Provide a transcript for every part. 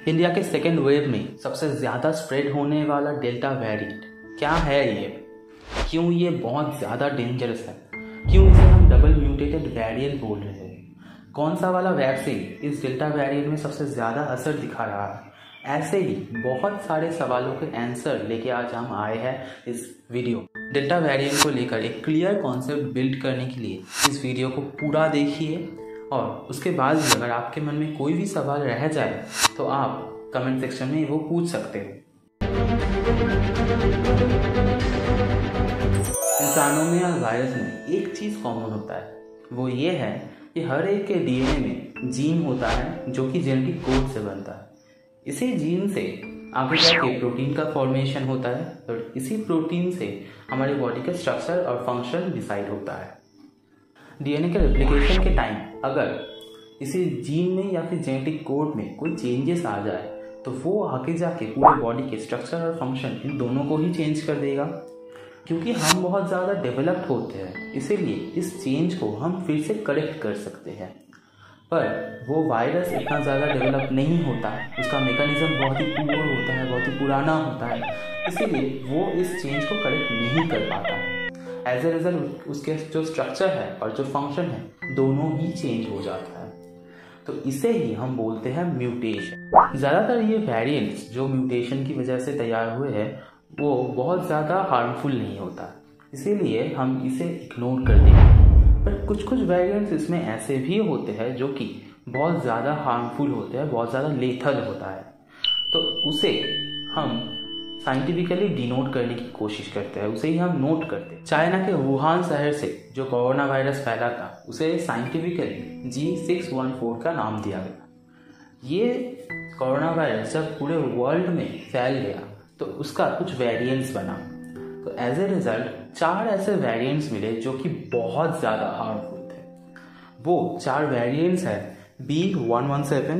India के second wave में सबसे ज़्यादा स्प्रेड होने वाला डेल्टा वेरिएंट क्या है ये? क्यों ये बहुत ज़्यादा डेंजरस है? क्यों इसे हम डबल म्यूटेटेड वेरिएंट बोल रहे हैं? कौन सा वाला वैक्सीन इस डेल्टा वेरिएंट में सबसे ज़्यादा असर दिखा रहा है? ऐसे ही बहुत सारे सवालों के आंसर लेके आज हम आए हैं इस वीडियो। डेल्टा वेरिएंट को लेकर एक क्लियर कॉन्सेप्ट बिल्ड करने के लिए इस वीडियो को पूरा देखिए और उसके बाद भी अगर आपके मन में कोई भी सवाल रह जाए तो आप कमेंट सेक्शन में वो पूछ सकते हो। इंसानों में या वायरस में एक चीज़ कॉमन होता है, वो ये है कि हर एक के डीएनए में जीन होता है जो कि जेनेटिक कोड से बनता है। इसी जीन से आगे जाके प्रोटीन का फॉर्मेशन होता है और इसी प्रोटीन से हमारी बॉडी का स्ट्रक्चर और फंक्शन डिसाइड होता है। डीएनए के रेप्लिकेशन के टाइम अगर इसी जीन में या फिर जेनेटिक कोड में कोई चेंजेस आ जाए तो वो आगे जाके पूरे बॉडी के स्ट्रक्चर और फंक्शन इन दोनों को ही चेंज कर देगा। क्योंकि हम बहुत ज़्यादा डेवलप्ड होते हैं इसीलिए इस चेंज को हम फिर से करेक्ट कर सकते हैं, पर वो वायरस इतना ज़्यादा डेवलप नहीं होता है, उसका मैकेनिज्म बहुत ही पुअर होता है, बहुत ही पुराना होता है, इसीलिए वो इस चेंज को करेक्ट नहीं कर पाता है। एज ए रिजल्ट उसके जो स्ट्रक्चर है और जो फंक्शन है दोनों ही चेंज हो जाता है। तो इसे ही हम बोलते हैं म्यूटेशन। ज़्यादातर ये वेरिएंट्स जो म्यूटेशन की वजह से तैयार हुए हैं वो बहुत ज़्यादा हार्मफुल नहीं होता, इसीलिए हम इसे इग्नोर कर देंगे। पर कुछ वेरिएंट्स इसमें ऐसे भी होते हैं जो कि बहुत ज़्यादा हार्मफुल होते हैं, बहुत ज़्यादा लेथल होता है, तो उसे हम साइंटिफिकली डिनोट करने की कोशिश करते हैं, उसे ही हम नोट करते हैं। चाइना के वुहान शहर से जो कोरोना वायरस फैला था उसे साइंटिफिकली G614 का नाम दिया गया। ये कोरोना वायरस जब पूरे वर्ल्ड में फैल गया तो उसका कुछ वेरिएंट्स बना, तो एज ए रिजल्ट 4 ऐसे वेरिएंट्स मिले जो कि बहुत ज़्यादा हार्मफुल थे। वो 4 वेरिएंट्स हैं B117,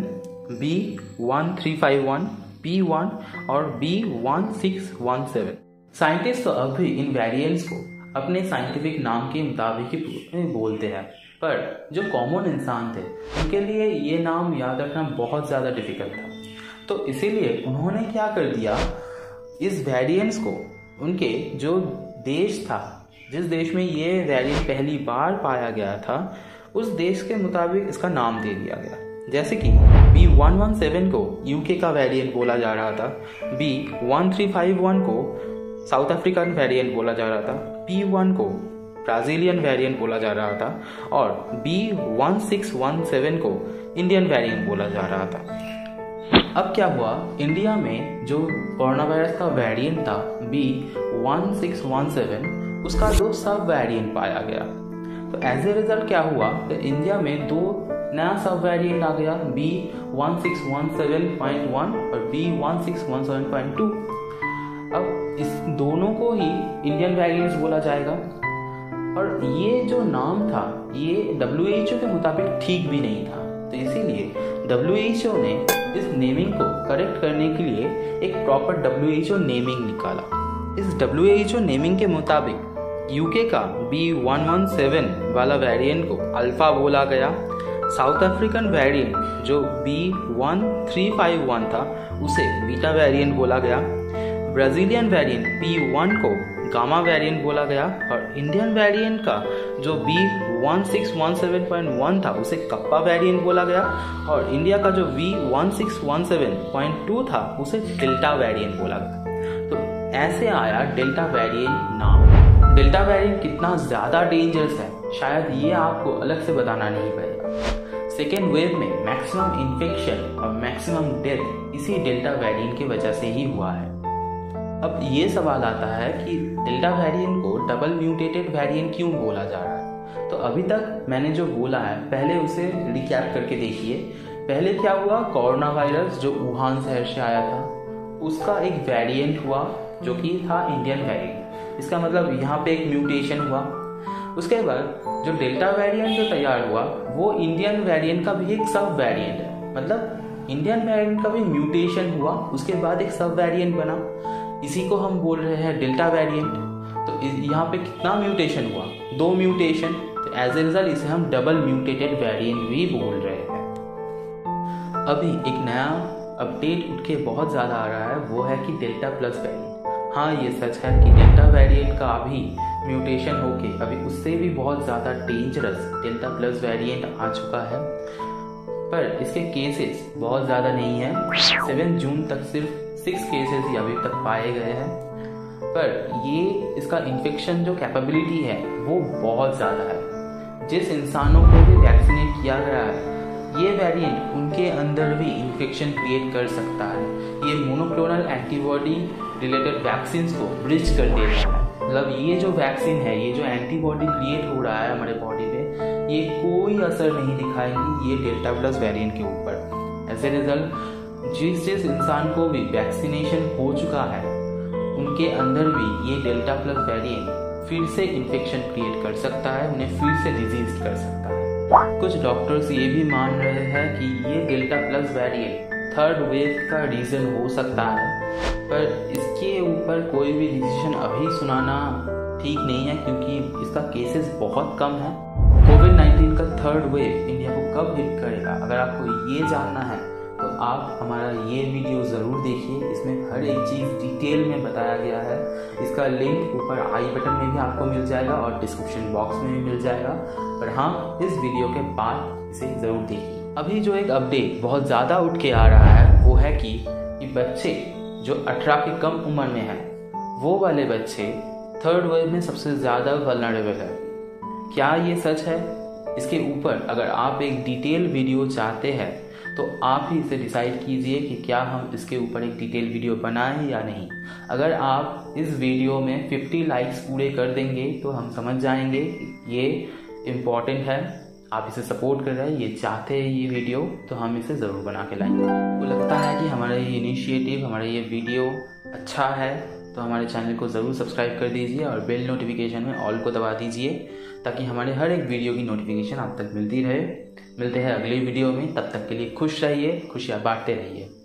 B1351, B1 और B1617। साइंटिस्ट तो अब भी इन वेरिएंट्स को अपने साइंटिफिक नाम के मुताबिक ही बोलते हैं, पर जो कॉमन इंसान थे उनके लिए ये नाम याद रखना बहुत ज़्यादा डिफिकल्ट था। तो इसीलिए उन्होंने क्या कर दिया, इस वेरिएंट्स को उनके जो देश था, जिस देश में ये वेरिएंट पहली बार पाया गया था, उस देश के मुताबिक इसका नाम दे दिया गया। जैसे कि B117 को यूके का वेरिएंट बोला जा रहा था, B1351 को साउथ अफ्रीकन वेरिएंट बोला जा रहा था, B1 को ब्राज़ीलियन वेरिएंट बोला जा रहा था और B1617 को इंडियन वेरिएंट बोला जा रहा था। अब क्या हुआ, इंडिया में जो कोरोना वायरस का वेरिएंट था B1617, उसका 2 सब वेरिएंट पाया गया। तो एज ए रिजल्ट क्या हुआ, तो इंडिया में 2 नया सब वेरिएंट आ गया, B1617.1 और B1617.2। अब इस दोनों को ही इंडियन वेरिएंट्स बोला जाएगा। और ये जो नाम था ये WHO के मुताबिक ठीक भी नहीं था, तो इसीलिए WHO ने इस नेमिंग को करेक्ट करने के लिए एक प्रॉपर WHO नेमिंग निकाला। इस WHO नेमिंग के मुताबिक यूके का B117 वाला वेरिएंट को अल्फा बोला गया, साउथ अफ्रीकन वेरिएंट जो B1351 था उसे बीटा वेरिएंट बोला गया, ब्राज़ीलियन वेरिएंट B1 को गामा वेरिएंट बोला गया और इंडियन वेरिएंट का जो B1617.1 था उसे कप्पा वेरिएंट बोला गया और इंडिया का जो B1617.2 था उसे डेल्टा वेरिएंट बोला गया। तो ऐसे आया डेल्टा वेरिएंट नाम। डेल्टा वेरिएंट कितना ज़्यादा डेंजरस है शायद ये आपको अलग से बताना नहीं पड़ेगा। सेकेंड वेव में मैक्सिमम इन्फेक्शन और मैक्सिमम डेथ इसी डेल्टा वेरिएंट की वजह से ही हुआ है। अब ये सवाल आता है कि डेल्टा वेरिएंट को डबल म्यूटेटेड वेरिएंट क्यों बोला जा रहा है? तो अभी तक मैंने जो बोला है पहले उसे रिकैप करके देखिए। पहले क्या हुआ, कोरोना वायरस जो वुहान शहर से आया था उसका एक वेरिएंट हुआ जो कि था इंडियन वेरिएंट। इसका मतलब यहाँ पे एक म्यूटेशन हुआ। उसके बाद जो डेल्टा वेरिएंट जो तैयार हुआ वो इंडियन वेरिएंट का भी एक सब वेरिएंट है, मतलब इंडियन वेरिएंट का भी म्यूटेशन हुआ, उसके बाद एक सब वेरिएंट बना, इसी को हम बोल रहे हैं डेल्टा वेरिएंट। तो यहाँ पे कितना म्यूटेशन हुआ, 2 म्यूटेशन, तो एज ए रिजल्ट इसे हम डबल म्यूटेटेड वेरिएंट भी बोल रहे हैं। अभी एक नया अपडेट उठ के बहुत ज़्यादा आ रहा है वो है कि डेल्टा प्लस वेरिएंट। हाँ, ये सच है कि डेल्टा वेरिएंट का अभी म्यूटेशन होके अभी उससे भी बहुत ज़्यादा डेंजरस डेल्टा प्लस वेरिएंट आ चुका है, पर इसके केसेस बहुत ज़्यादा नहीं है। 7 जून तक सिर्फ 6 केसेस ही अभी तक पाए गए हैं, पर ये इसका इन्फेक्शन जो कैपेबिलिटी है वो बहुत ज़्यादा है। जिस इंसानों को भी वैक्सीनेट किया गया है ये वेरिएंट उनके अंदर भी इन्फेक्शन क्रिएट कर सकता है। ये मोनोक्लोनल एंटीबॉडी रिलेटेड वैक्सीन को ब्रिज कर देता है। मतलब ये जो वैक्सीन है, ये जो एंटीबॉडी क्रिएट हो रहा है हमारे बॉडी पे, ये कोई असर नहीं दिखाएंगी ये डेल्टा प्लस वेरिएंट के ऊपर। एज ए रिजल्ट जिस इंसान को भी वैक्सीनेशन हो चुका है उनके अंदर भी ये डेल्टा प्लस वेरिएंट फिर से इन्फेक्शन क्रिएट कर सकता है, उन्हें फिर से डिजीज कर सकता है। कुछ डॉक्टर्स ये भी मान रहे हैं कि ये delta plus variant third wave का रीज़न हो सकता है, पर इसके ऊपर कोई भी डिसीजन अभी सुनाना ठीक नहीं है क्योंकि इसका केसेस बहुत कम है। कोविड-19 का थर्ड वेव इंडिया को कब हिट करेगा, अगर आपको ये जानना है तो आप हमारा ये वीडियो ज़रूर देखिए। इसमें हर एक चीज़ डिटेल में बताया गया है। इसका लिंक ऊपर आई बटन में भी आपको मिल जाएगा और डिस्क्रिप्शन बॉक्स में भी मिल जाएगा। पर हाँ, इस वीडियो के बाद इसे ज़रूर देखिए। अभी जो एक अपडेट बहुत ज़्यादा उठ के आ रहा है वो है कि बच्चे जो 18 के कम उम्र में हैं वो वाले बच्चे थर्ड वेव में सबसे ज़्यादा वल्नरेबल है। क्या ये सच है? इसके ऊपर अगर आप एक डिटेल वीडियो चाहते हैं तो आप ही इसे डिसाइड कीजिए कि क्या हम इसके ऊपर एक डिटेल वीडियो बनाएं या नहीं। अगर आप इस वीडियो में 50 लाइक्स पूरे कर देंगे तो हम समझ जाएंगे कि ये इम्पॉर्टेंट है, आप इसे सपोर्ट कर रहे हैं, ये चाहते हैं ये वीडियो, तो हम इसे ज़रूर बना के लाएंगे। तो लगता है कि हमारा ये इनिशिएटिव, हमारा ये वीडियो अच्छा है तो हमारे चैनल को ज़रूर सब्सक्राइब कर दीजिए और बेल नोटिफिकेशन में ऑल को दबा दीजिए ताकि हमारे हर एक वीडियो की नोटिफिकेशन आप तक मिलती रहे। मिलते हैं अगली वीडियो में, तब तक के लिए खुश रहिए, खुशियाँ बांटते रहिए।